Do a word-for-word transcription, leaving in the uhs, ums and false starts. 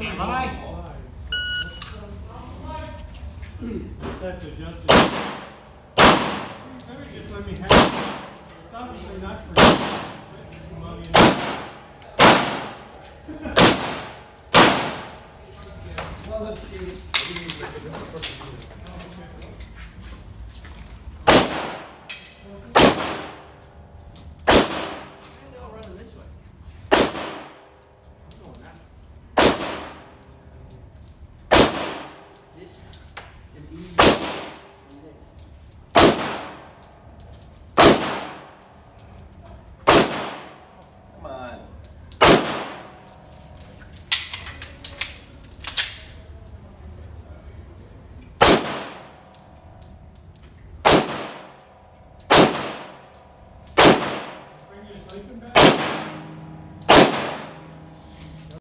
Stand by. Set to adjust it. Maybe just let me have it. It's obviously not for mommy and daddy. Well, let's see. They're all running this way. I'm going that way. This is easy.